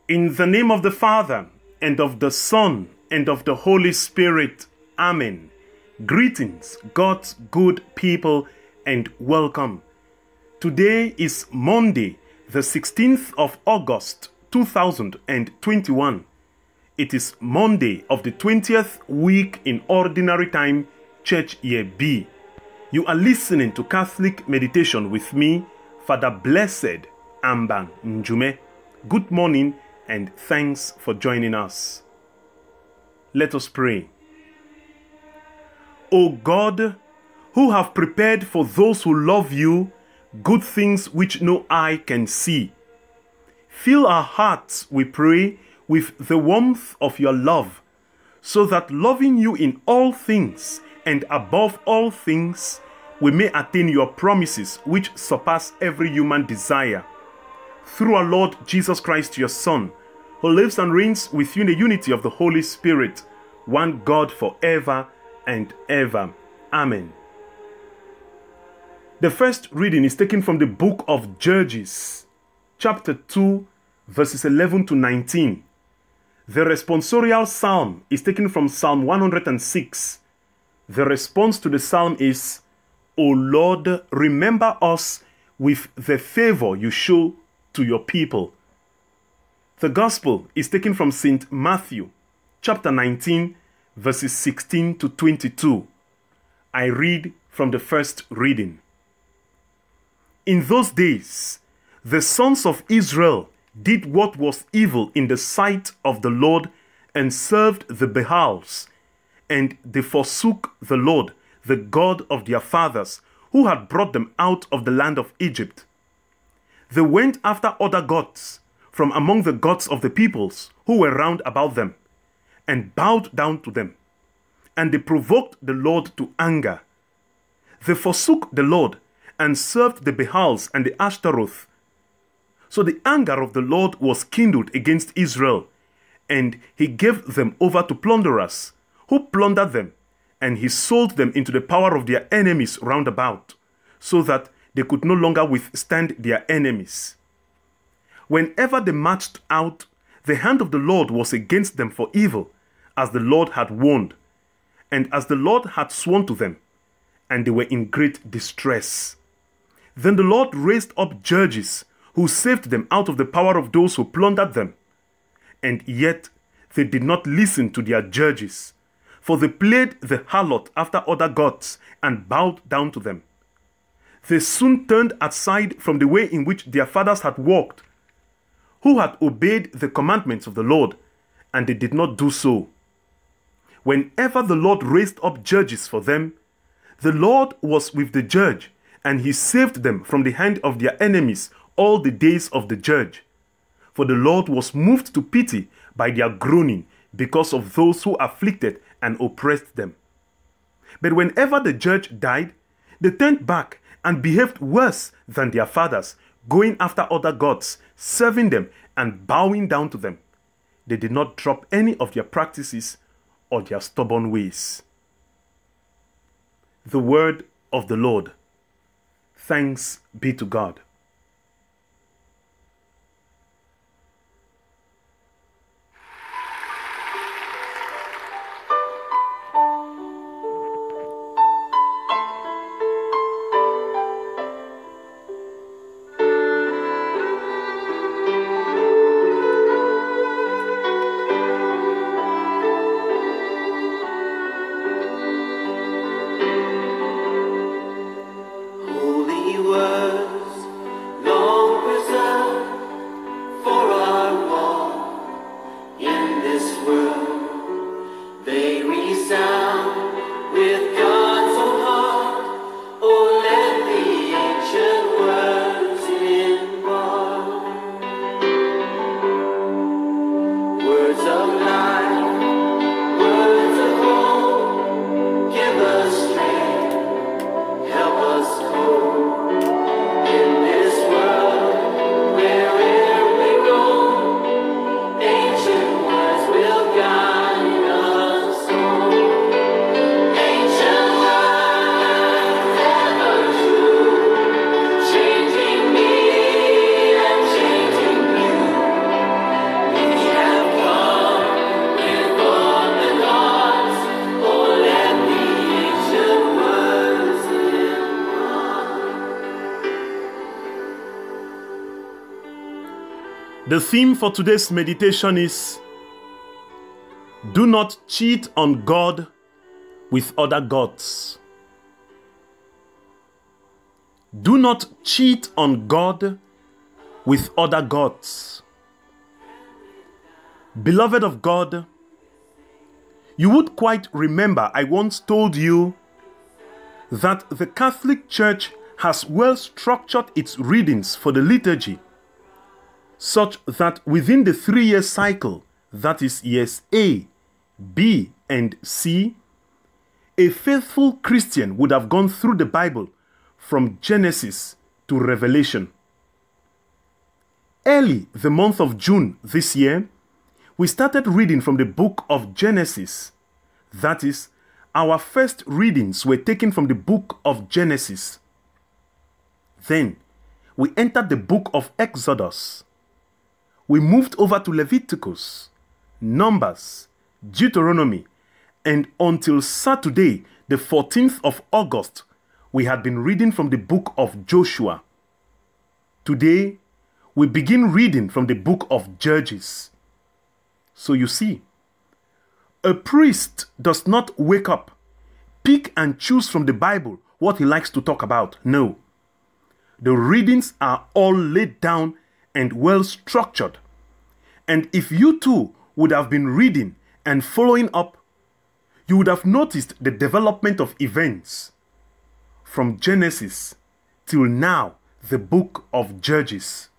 In the name of the Father, and of the Son, and of the Holy Spirit. Amen. Greetings, God's good people, and welcome. Today is Monday, the 16th of August, 2021. It is Monday of the 20th week in Ordinary Time, Church Year B. You are listening to Catholic Meditation with me, Father Blessed Ambang Njume. Good morning and thanks for joining us. Let us pray. O God, who have prepared for those who love you good things which no eye can see, fill our hearts, we pray, with the warmth of your love, so that loving you in all things and above all things, we may attain your promises which surpass every human desire. Through our Lord Jesus Christ, your Son, who lives and reigns with you in the unity of the Holy Spirit, one God forever and ever. Amen. The first reading is taken from the book of Judges, chapter 2, verses 11 to 19. The responsorial psalm is taken from Psalm 106. The response to the psalm is, O Lord, remember us with the favor you show to your people. The Gospel is taken from St. Matthew, chapter 19, verses 16 to 22. I read from the first reading. In those days, the sons of Israel did what was evil in the sight of the Lord and served the Baals, and they forsook the Lord, the God of their fathers, who had brought them out of the land of Egypt. They went after other gods from among the gods of the peoples who were round about them, and bowed down to them. And they provoked the Lord to anger. They forsook the Lord and served the Baals and the Ashtaroth. So the anger of the Lord was kindled against Israel, and he gave them over to plunderers, who plundered them, and he sold them into the power of their enemies round about, so that they could no longer withstand their enemies. Whenever they marched out, the hand of the Lord was against them for evil, as the Lord had warned, and as the Lord had sworn to them, and they were in great distress. Then the Lord raised up judges, who saved them out of the power of those who plundered them. And yet they did not listen to their judges, for they played the harlot after other gods and bowed down to them. They soon turned aside from the way in which their fathers had walked, who had obeyed the commandments of the Lord, and they did not do so. Whenever the Lord raised up judges for them, the Lord was with the judge, and he saved them from the hand of their enemies all the days of the judge. For the Lord was moved to pity by their groaning because of those who afflicted and oppressed them. But whenever the judge died, they turned back and behaved worse than their fathers, going after other gods, serving them and bowing down to them. They did not drop any of their practices or their stubborn ways. The word of the Lord. Thanks be to God. Holy words The theme for today's meditation is do not cheat on God with other gods. Do not cheat on God with other gods. Beloved of God, you would quite remember I once told you that the Catholic Church has well structured its readings for the liturgy, such that within the 3-year cycle, that is years A, B, and C, a faithful Christian would have gone through the Bible from Genesis to Revelation. Early the month of June this year, we started reading from the book of Genesis. That is, our first readings were taken from the book of Genesis. Then, we entered the book of Exodus. We moved over to Leviticus, Numbers, Deuteronomy, and until Saturday, the 14th of August, we had been reading from the book of Joshua. Today, we begin reading from the book of Judges. So you see, a priest does not wake up, pick and choose from the Bible what he likes to talk about. No. The readings are all laid down and well structured. And if you too would have been reading and following up, you would have noticed the development of events from Genesis till now, the book of Judges.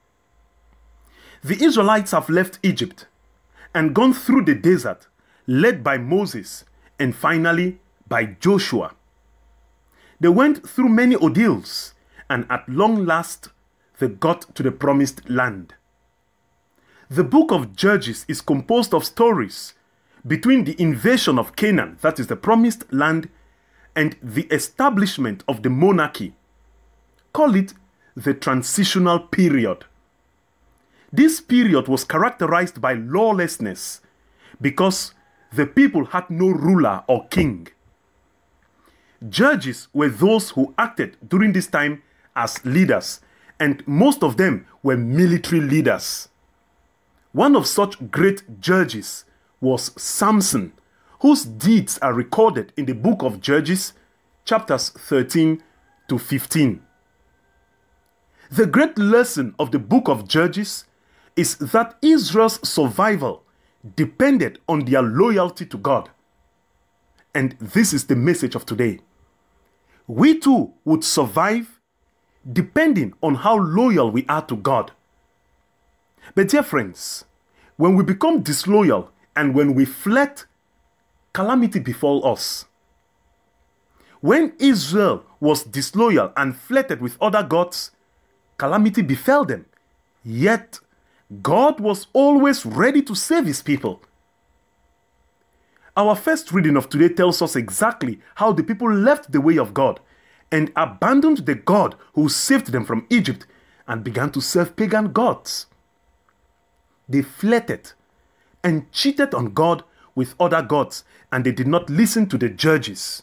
The Israelites have left Egypt and gone through the desert, led by Moses and finally by Joshua. They went through many ordeals, and at long last, they got to the promised land. The book of Judges is composed of stories between the invasion of Canaan, that is the promised land, and the establishment of the monarchy. Call it the transitional period. This period was characterized by lawlessness because the people had no ruler or king. Judges were those who acted during this time as leaders, and most of them were military leaders. One of such great judges was Samson, whose deeds are recorded in the book of Judges, chapters 13 to 15. The great lesson of the book of Judges is that Israel's survival depended on their loyalty to God. And this is the message of today. We too would survive depending on how loyal we are to God. But dear friends, when we become disloyal and when we flirt, calamity befall us. When Israel was disloyal and flirted with other gods, calamity befell them. Yet, God was always ready to save his people. Our first reading of today tells us exactly how the people left the way of God and abandoned the God who saved them from Egypt and began to serve pagan gods. They flirted and cheated on God with other gods, and they did not listen to the judges.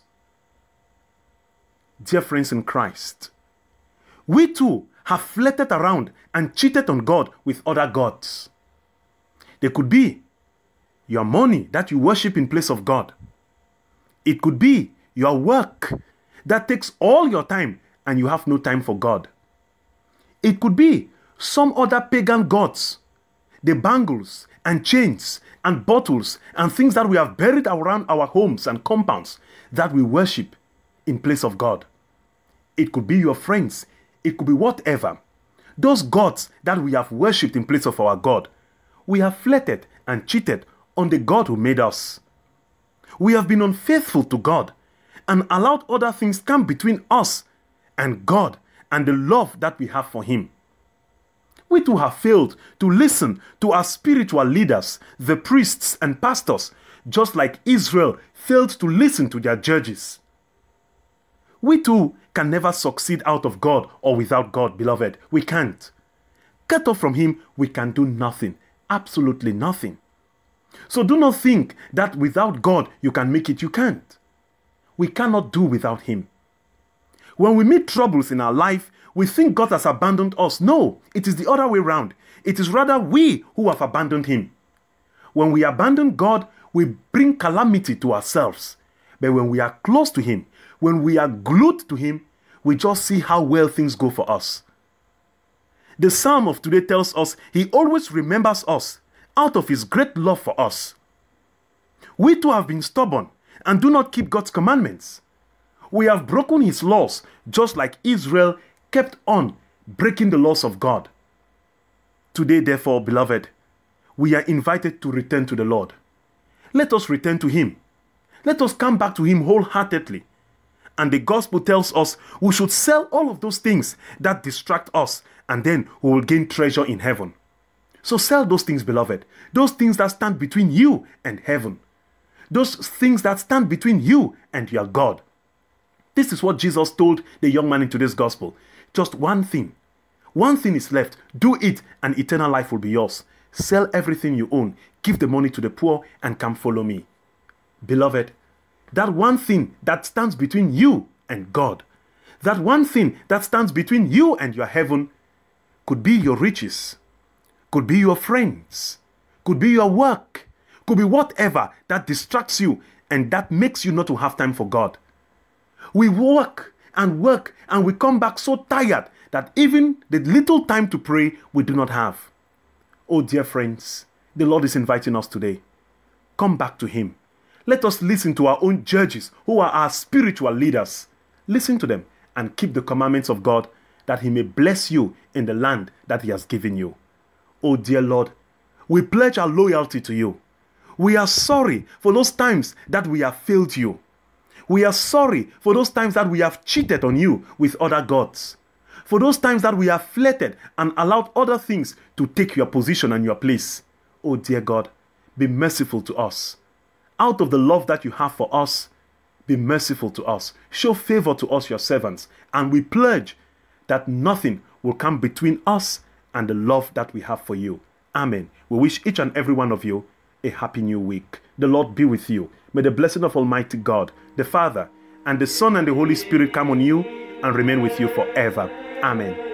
Dear friends in Christ, we too have flirted around and cheated on God with other gods. They could be your money that you worship in place of God. It could be your work that takes all your time and you have no time for God. It could be some other pagan gods, the bangles and chains and bottles and things that we have buried around our homes and compounds that we worship in place of God. It could be your friends. It could be whatever. Those gods that we have worshipped in place of our God. We have flirted and cheated on the God who made us. We have been unfaithful to God and allowed other things come between us and God and the love that we have for him. We too have failed to listen to our spiritual leaders, the priests and pastors, just like Israel failed to listen to their judges. We too can never succeed out of God or without God, beloved. We can't. Cut off from him, we can do nothing. Absolutely nothing. So do not think that without God you can make it. You can't. We cannot do without him. When we meet troubles in our life, we think God has abandoned us. No, it is the other way around. It is rather we who have abandoned him. When we abandon God, we bring calamity to ourselves. But when we are close to him, when we are glued to him, we just see how well things go for us. The psalm of today tells us he always remembers us out of his great love for us. We too have been stubborn and do not keep God's commandments. We have broken his laws, just like Israel kept on breaking the laws of God. Today, therefore, beloved, we are invited to return to the Lord. Let us return to him. Let us come back to him wholeheartedly. And the gospel tells us we should sell all of those things that distract us, and then we will gain treasure in heaven. So sell those things, beloved. Those things that stand between you and heaven. Those things that stand between you and your God. This is what Jesus told the young man in today's gospel. Just one thing. One thing is left. Do it and eternal life will be yours. Sell everything you own. Give the money to the poor and come follow me. Beloved, that one thing that stands between you and God, that one thing that stands between you and your heaven, could be your riches, could be your friends, could be your work, could be whatever that distracts you and that makes you not to have time for God. We work and we come back so tired that even the little time to pray we do not have. Oh dear friends, the Lord is inviting us today. Come back to him. Let us listen to our own judges who are our spiritual leaders. Listen to them and keep the commandments of God, that he may bless you in the land that he has given you. Oh dear Lord, we pledge our loyalty to you. We are sorry for those times that we have failed you. We are sorry for those times that we have cheated on you with other gods. For those times that we have flirted and allowed other things to take your position and your place. Oh dear God, be merciful to us. Out of the love that you have for us, be merciful to us. Show favor to us, your servants. And we pledge that nothing will come between us and the love that we have for you. Amen. We wish each and every one of you a happy new week. The Lord be with you. May the blessing of Almighty God, the Father, and the Son, and the Holy Spirit come on you and remain with you forever. Amen.